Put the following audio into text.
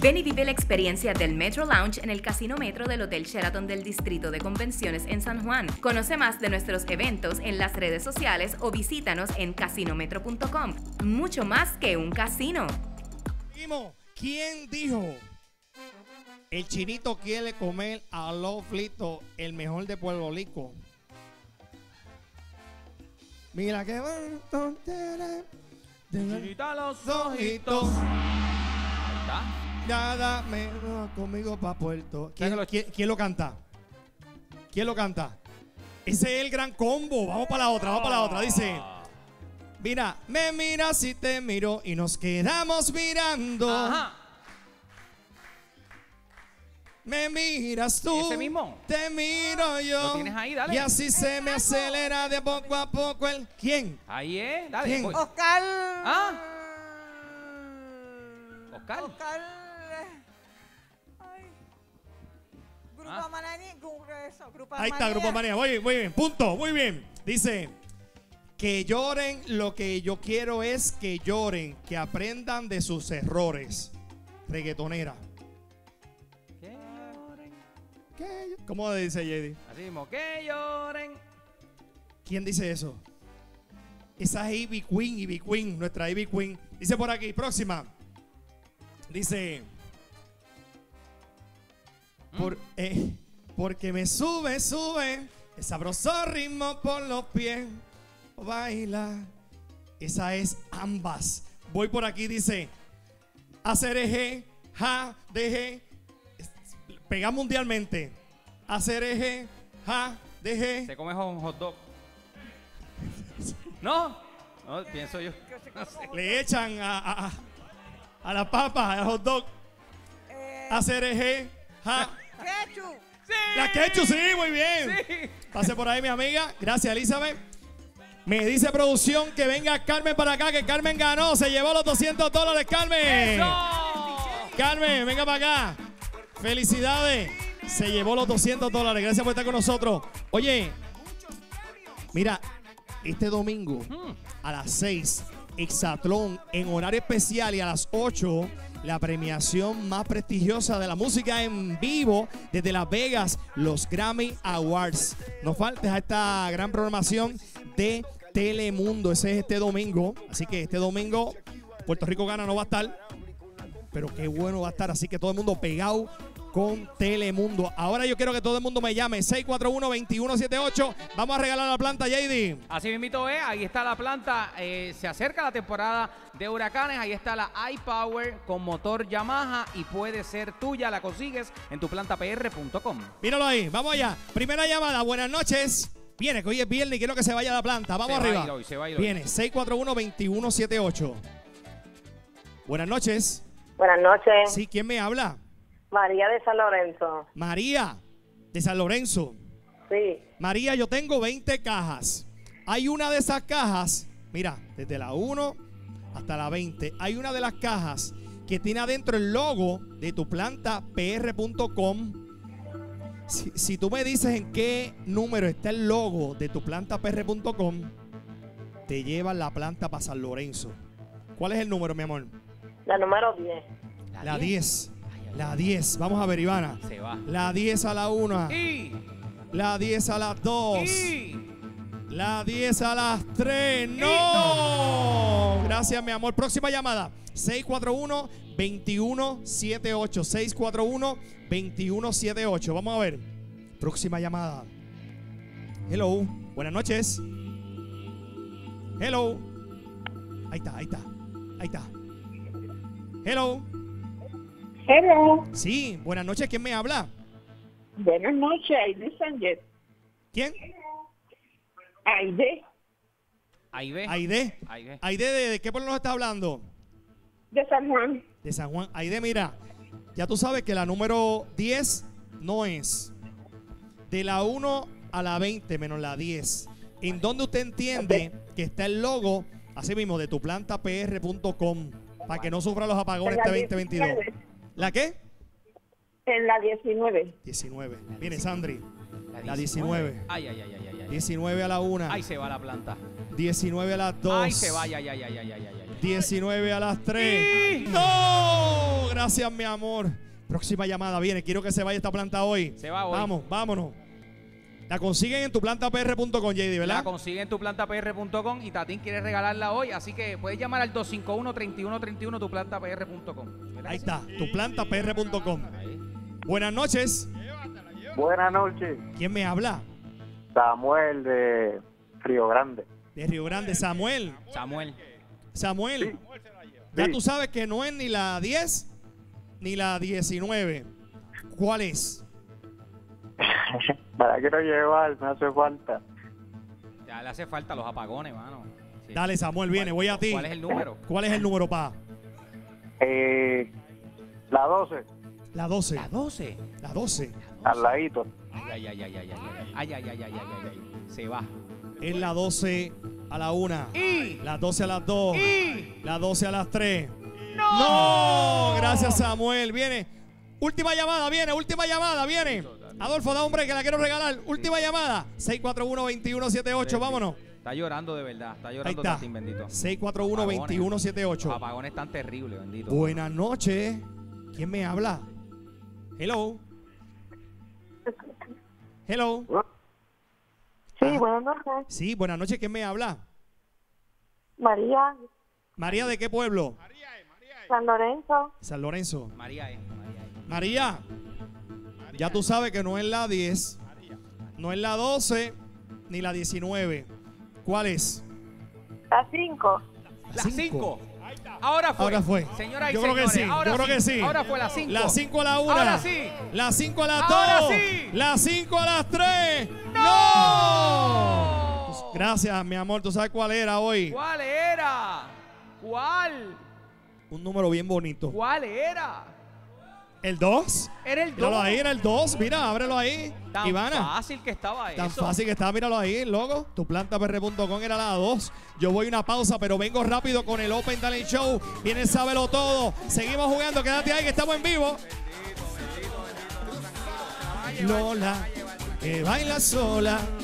Ven y vive la experiencia del Metro Lounge en el Casino Metro del Hotel Sheraton del Distrito de Convenciones en San Juan. Conoce más de nuestros eventos en las redes sociales o visítanos en casinometro.com. Mucho más que un casino. ¿Quién dijo? El chinito quiere comer a los fritos, el mejor de Puerto Rico. Mira que bonito tiene. Chinita los ojitos. Ahí está. Nada menos conmigo pa' Puerto. ¿Quién lo canta? ¿Quién lo canta? Ese es el gran combo. Vamos para la otra, Dice: mira, me miras si te miro y nos quedamos mirando. Ajá. Me miras tú, ¿Ese mismo? te miro yo. ¿Lo tienes ahí? Dale. Y así se me acelera de poco a poco el... ¿Quién? Ahí es. Dale. ¿Quién? Voy. Oscar. ¿Ah? Oscar. Oscar. Ay. Grupo Manani. Ahí está, Grupo Manía. Muy bien, punto, muy bien. Dice: que lloren, lo que yo quiero es que lloren, que aprendan de sus errores. Reggaetonera. ¿Cómo dice JD? Así mismo, que lloren. ¿Quién dice eso? Esa es Ivy Queen, nuestra Ivy Queen. Dice por aquí, próxima. Dice: porque me sube el sabroso ritmo por los pies. Baila. Esa es ambas. Voy por aquí, dice: hacer eje, ja, deje. Pega mundialmente. Hacer eje, ja, deje. Se come un hot dog. ¿No? No, pienso yo. No sé. Le echan a la papa, al hot dog. Hacer eje, ja. Ketchup. ¡Sí! La ketchup, sí, muy bien. Sí. Pase por ahí, mi amiga. Gracias, Elizabeth. Me dice producción que venga Carmen para acá, que Carmen ganó. Se llevó los $200, Carmen. ¡Eso! Carmen, venga para acá. Felicidades. Se llevó los $200. Gracias por estar con nosotros. Oye, mira, este domingo a las 6, Exatlón en horario especial, y a las 8, la premiación más prestigiosa de la música en vivo desde Las Vegas, los Grammy Awards. No faltes a esta gran programación de Telemundo. Ese es este domingo. Así que este domingo Puerto Rico Gana no va a estar, pero qué bueno va a estar. Así que todo el mundo pegado con Telemundo. Ahora yo quiero que todo el mundo me llame 641-2178. Vamos a regalar la planta, JD. Así mismito es, ahí está la planta. Se acerca la temporada de huracanes. Ahí está la iPower con motor Yamaha y puede ser tuya. La consigues en tuplantapr.com. Míralo ahí, vamos allá. Primera llamada, buenas noches. Viene, que hoy es viernes y quiero que se vaya a la planta. Vamos arriba. Viene, 641-2178. Buenas noches. Buenas noches. Sí, ¿quién me habla? María de San Lorenzo. María, de San Lorenzo. Sí. María, yo tengo 20 cajas. Hay una de esas cajas, mira, desde la 1 hasta la 20. Hay una de las cajas que tiene adentro el logo de tuplantapr.com. Si tú me dices en qué número está el logo de tuplantapr.com, te llevan la planta para San Lorenzo. ¿Cuál es el número, mi amor? La número 10. La 10. La 10. Vamos a ver, Ivana. Se va. La 10 a la 1. Y La 10 a las 2. La 10 a las 3. ¡No! No. Gracias, mi amor. Próxima llamada. 641-2178. 641-2178. Vamos a ver. Próxima llamada. Hello. Buenas noches. Hello. Ahí está, ahí está. Ahí está. Hello. Hello. Sí, buenas noches. ¿Quién me habla? Buenas noches, Aide Sánchez. ¿Quién? Aide, ahí ve. Aide. Ahí ve. Aide, ¿de qué pueblo nos está hablando? de San Juan. De San Juan. Aide, mira, ya tú sabes que la número 10 no es. De la 1 a la 20 menos la 10. ¿En dónde usted entiende que está el logo, así mismo, de tuplantapr.com, para que no sufra los apagones este 2022? ¿La qué? En la 19. 19. Viene Sandri. La 19. Ay, ay, ay, ay, ay. 19 a la 1. Ahí se va la planta. 19 a las 2. Ahí se va, ay, ay, ay, ay, ay, ay, ay. 19 a las 3. Sí. ¡No! gracias, mi amor. Próxima llamada viene. Quiero que se vaya esta planta hoy. Se va hoy. Vamos, vámonos. La consiguen en tuplantapr.com, JD, ¿verdad? La consiguen en tuplantapr.com y Tatín quiere regalarla hoy, así que puedes llamar al 251-3131 tuplantapr.com. Ahí está, tuplantapr.com. Buenas noches. Buenas noches. ¿Quién me habla? Samuel de Río Grande. De Río Grande, Samuel. Samuel. Ya Sí. tú sabes que no es ni la 10 ni la 19. ¿Cuál es? La quiero llevar, me hace falta. Ya le hace falta los apagones, mano. Sí. Dale, Samuel, viene, voy a ti. ¿Cuál es el número? ¿Cuál es el número, pa? La 12, La 12. La 12. La 12. al ladito. Ay, ay, ay, ay, ay, ay, ay, ay, ay, ay, ay. Se va. Es la 12 a la 1. Y La 12 a las 2. Y La 12 a las 3. ¡No! ¡No! Gracias, Samuel. Viene. Última llamada, viene. Última llamada, viene. Adolfo, da hombre que la quiero regalar. Última llamada. 641-2178. Vámonos. Está llorando de verdad. Está Ahí llorando está. Tatín, bendito. 641-2178. Los apagones están terribles, bendito. Buenas noches. ¿Quién me habla? Hello. Hello. Sí, buenas noches. Sí, buenas noches. ¿Quién me habla? María, María, ¿de qué pueblo? San Lorenzo. San Lorenzo. María es. María, ya tú sabes que no es la 10, no es la 12, ni la 19. ¿Cuál es? La 5. La 5. Ahora fue. Ahora fue. Señoras y Yo creo que señores, sí, ahora yo creo que sí. Ahora fue la 5. La 5 a la 1. Ahora sí. La 5 a las 2. Ahora sí. La 5 a las 3. ¡No! Gracias, mi amor. ¿Tú sabes cuál era hoy? ¿Cuál era? ¿Cuál? Un número bien bonito. ¿Cuál era? ¿El 2? Era el 2. Míralo ahí, era el 2. Mira, ábrelo ahí. Tan Ivana. fácil que estaba Tan eso. fácil que está, míralo ahí, logo. Tuplantapr.com era la 2. Yo voy a una pausa, pero vengo rápido con el Open Talent Show. Viene Sábelo Todo. Seguimos jugando, quédate ahí que estamos en vivo. Lola, que baila sola.